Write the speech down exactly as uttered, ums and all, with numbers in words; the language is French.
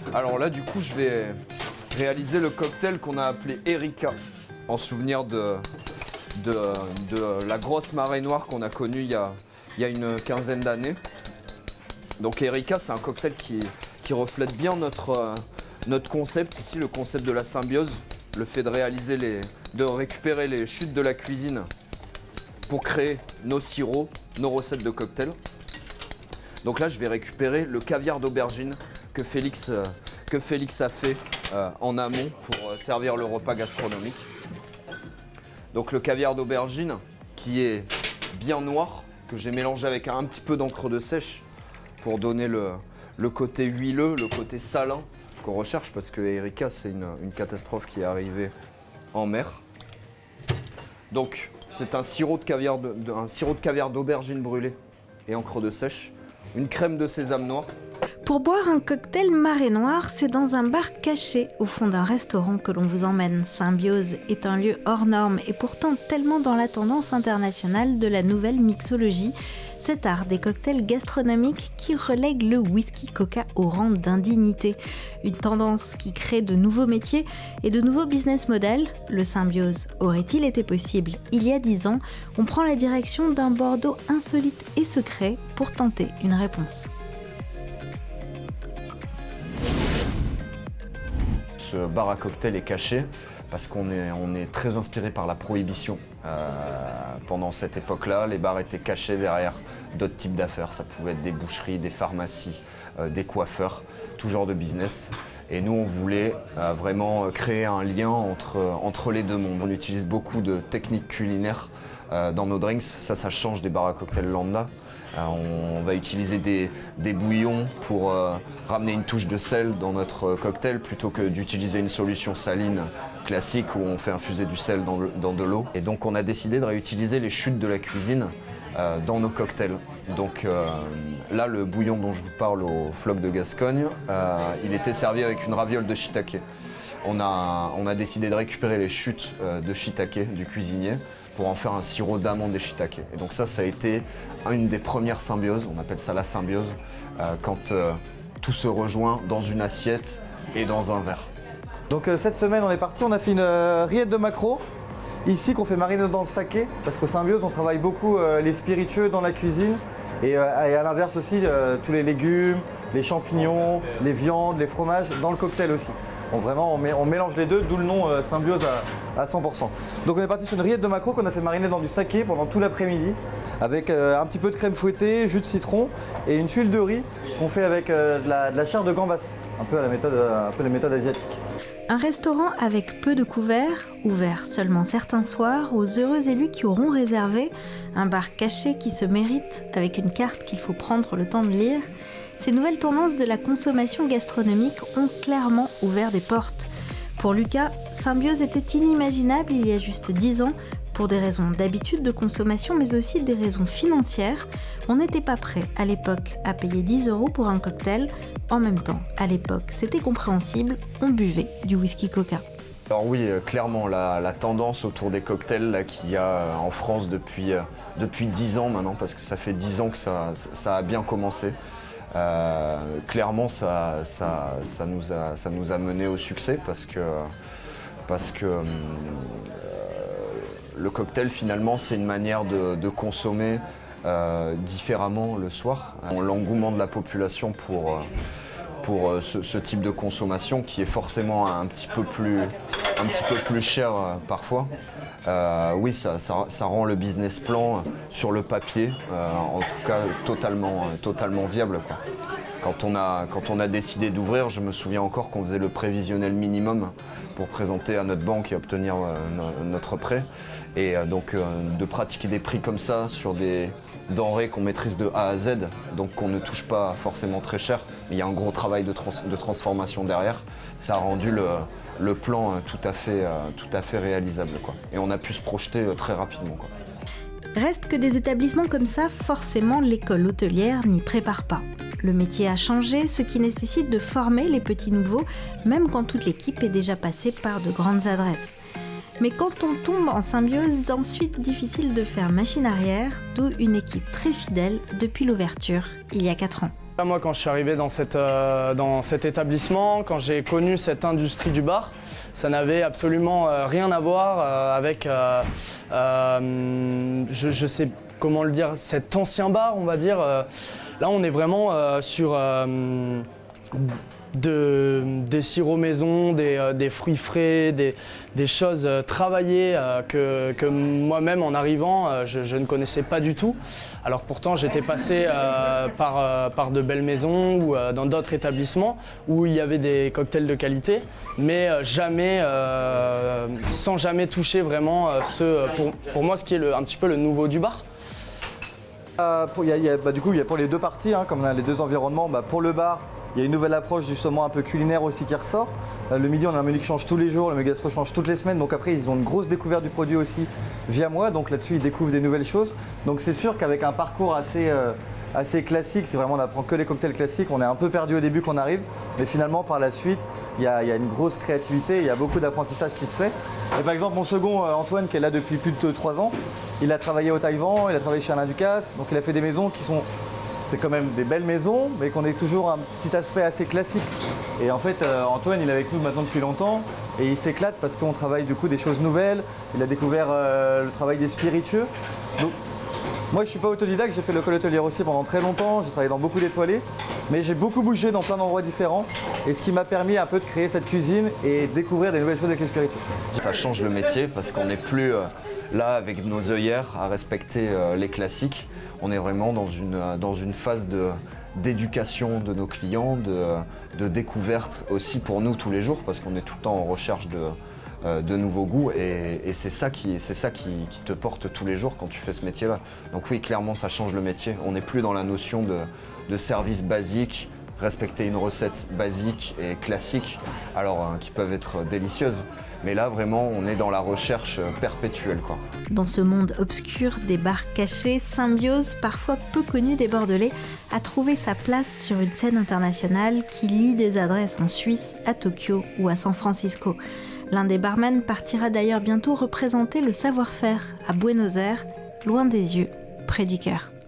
Alors là, du coup, je vais réaliser le cocktail qu'on a appelé Erika, en souvenir de, de, de la grosse marée noire qu'on a connue il y a, il y a une quinzaine d'années. Donc Erika, c'est un cocktail qui, qui reflète bien notre, euh, notre concept ici, le concept de la symbiose, le fait de réaliser les, de récupérer les chutes de la cuisine pour créer nos sirops, nos recettes de cocktail. Donc là, je vais récupérer le caviar d'aubergine que Félix, euh, que Félix a fait euh, en amont pour euh, servir le repas gastronomique. Donc le caviar d'aubergine qui est bien noir, que j'ai mélangé avec un, un petit peu d'encre de sèche pour donner le, le côté huileux, le côté salin qu'on recherche, parce que Erika, c'est une, une catastrophe qui est arrivée en mer. Donc c'est un sirop de caviar de, de, un sirop de caviar d'aubergine brûlée et encre de sèche, une crème de sésame noir. Pour boire un cocktail marée noire, c'est dans un bar caché au fond d'un restaurant que l'on vous emmène. Symbiose est un lieu hors norme et pourtant tellement dans la tendance internationale de la nouvelle mixologie, cet art des cocktails gastronomiques qui relègue le whisky coca au rang d'indignité. Une tendance qui crée de nouveaux métiers et de nouveaux business models. Le Symbiose aurait-il été possible il y a dix ans? On prend la direction d'un Bordeaux insolite et secret pour tenter une réponse. Ce bar à cocktail est caché parce qu'on est, on est très inspiré par la prohibition. Euh, pendant cette époque-là, les bars étaient cachés derrière d'autres types d'affaires. Ça pouvait être des boucheries, des pharmacies, euh, des coiffeurs, tout genre de business. Et nous, on voulait euh, vraiment créer un lien entre, entre les deux mondes. On utilise beaucoup de techniques culinaires euh, dans nos drinks. Ça, ça change des bars à cocktail lambda. Euh, on va utiliser des, des bouillons pour euh, ramener une touche de sel dans notre cocktail plutôt que d'utiliser une solution saline classique où on fait infuser du sel dans, le, dans de l'eau. Et donc on a décidé de réutiliser les chutes de la cuisine euh, dans nos cocktails. Donc euh, là, le bouillon dont je vous parle au floc de Gascogne, euh, il était servi avec une raviole de shiitake. On a, on a décidé de récupérer les chutes euh, de shiitake du cuisinier pour en faire un sirop d'amande et shiitake. Et donc ça, ça a été une des premières symbioses, on appelle ça la symbiose, euh, quand euh, tout se rejoint dans une assiette et dans un verre. Donc euh, cette semaine, on est parti, on a fait une euh, rillette de maquereau, ici qu'on fait mariner dans le saké, parce qu'au Symbiose, on travaille beaucoup euh, les spiritueux dans la cuisine, et, euh, et à l'inverse aussi, euh, tous les légumes, les champignons, les viandes, les fromages, dans le cocktail aussi. On, vraiment, on, met, on mélange les deux, d'où le nom euh, Symbiose à, à cent pour cent. Donc on est parti sur une rillette de maquereau qu'on a fait mariner dans du saké pendant tout l'après-midi, avec euh, un petit peu de crème fouettée, jus de citron et une tuile de riz qu'on fait avec euh, de, la, de la chair de gambas, un peu à la méthode, un peu les méthodes asiatiques. Un restaurant avec peu de couverts, ouvert seulement certains soirs aux heureux élus qui auront réservé, un bar caché qui se mérite avec une carte qu'il faut prendre le temps de lire. Ces nouvelles tendances de la consommation gastronomique ont clairement ouvert des portes. Pour Lucas, Symbiose était inimaginable il y a juste dix ans, pour des raisons d'habitude de consommation, mais aussi des raisons financières. On n'était pas prêt à l'époque à payer dix euros pour un cocktail. En même temps, à l'époque, c'était compréhensible, on buvait du whisky coca. Alors oui, euh, clairement, la, la tendance autour des cocktails qu'il y a euh, en France depuis, euh, depuis dix ans maintenant, parce que ça fait dix ans que ça, ça a bien commencé. Euh, clairement, ça, ça, ça, nous a, ça nous a mené au succès parce que, parce que euh, le cocktail, finalement, c'est une manière de, de consommer euh, différemment le soir. L'engouement de la population pour, pour ce, ce type de consommation qui est forcément un petit peu plus, un petit peu plus cher euh, parfois. Euh, oui, ça, ça, ça rend le business plan sur le papier, euh, en tout cas totalement, totalement viable, quoi. Quand on a, quand on a décidé d'ouvrir, je me souviens encore qu'on faisait le prévisionnel minimum pour présenter à notre banque et obtenir euh, no, notre prêt. Et euh, donc euh, de pratiquer des prix comme ça sur des denrées qu'on maîtrise de A à Z, donc qu'on ne touche pas forcément très cher, mais il y a un gros travail de, trans de transformation derrière, ça a rendu le, le plan euh, tout à fait, euh, tout à fait réalisable, quoi. Et on a pu se projeter euh, très rapidement, quoi. Reste que des établissements comme ça, forcément l'école hôtelière n'y prépare pas. Le métier a changé, ce qui nécessite de former les petits nouveaux, même quand toute l'équipe est déjà passée par de grandes adresses. Mais quand on tombe en symbiose, ensuite difficile de faire machine arrière, d'où une équipe très fidèle depuis l'ouverture, il y a quatre ans. Moi, quand je suis arrivé dans, cette, euh, dans cet établissement, quand j'ai connu cette industrie du bar, ça n'avait absolument euh, rien à voir euh, avec, euh, euh, je, je sais comment le dire, cet ancien bar, on va dire. Euh, là, on est vraiment euh, sur euh, de, des sirops maison, des, euh, des fruits frais, des, des choses euh, travaillées euh, que, que moi-même, en arrivant, euh, je, je ne connaissais pas du tout. Alors pourtant, j'étais passé euh, par, euh, par de belles maisons ou euh, dans d'autres établissements où il y avait des cocktails de qualité, mais euh, jamais, euh, sans jamais toucher vraiment euh, ce, pour, pour moi, ce qui est le, un petit peu le nouveau du bar. Euh, pour, y a, y a, bah, du coup, il y a pour les deux parties, hein, comme on a les deux environnements, bah, pour le bar, il y a une nouvelle approche justement un peu culinaire aussi qui ressort. Euh, le midi, on a un menu qui change tous les jours, le menu gastro change toutes les semaines. Donc après, ils ont une grosse découverte du produit aussi via moi. Donc là-dessus, ils découvrent des nouvelles choses. Donc c'est sûr qu'avec un parcours assez, euh, assez classique, c'est vraiment on n'apprend que les cocktails classiques. On est un peu perdu au début quand on arrive. Mais finalement, par la suite, il y a, y a une grosse créativité, il y a beaucoup d'apprentissage qui se fait. Et par exemple, mon second, euh, Antoine, qui est là depuis plus de trois ans, il a travaillé au Taïwan, il a travaillé chez Alain Ducasse. Donc il a fait des maisons qui sont... C'est quand même des belles maisons, mais qu'on ait toujours un petit aspect assez classique. Et en fait, euh, Antoine, il est avec nous maintenant depuis longtemps et il s'éclate parce qu'on travaille du coup des choses nouvelles. Il a découvert euh, le travail des spiritueux. Donc, moi, je suis pas autodidacte, j'ai fait l'école hôtelière aussi pendant très longtemps. J'ai travaillé dans beaucoup d'étoilés, mais j'ai beaucoup bougé dans plein d'endroits différents. Et ce qui m'a permis un peu de créer cette cuisine et découvrir des nouvelles choses avec les spiritueux. Ça change le métier parce qu'on n'est plus euh, là avec nos œillères à respecter euh, les classiques. On est vraiment dans une, dans une phase de, d'éducation de nos clients, de, de découverte aussi pour nous tous les jours parce qu'on est tout le temps en recherche de, euh, de nouveaux goûts et, et c'est ça, qui, c'est ça qui, qui te porte tous les jours quand tu fais ce métier-là. Donc oui, clairement, ça change le métier. On n'est plus dans la notion de, de service basique, respecter une recette basique et classique, alors hein, qui peuvent être délicieuses. Mais là, vraiment, on est dans la recherche perpétuelle, quoi. Dans ce monde obscur des bars cachés, Symbiose, parfois peu connu des Bordelais, a trouvé sa place sur une scène internationale qui lie des adresses en Suisse, à Tokyo ou à San Francisco. L'un des barmen partira d'ailleurs bientôt représenter le savoir-faire à Buenos Aires, loin des yeux, près du cœur.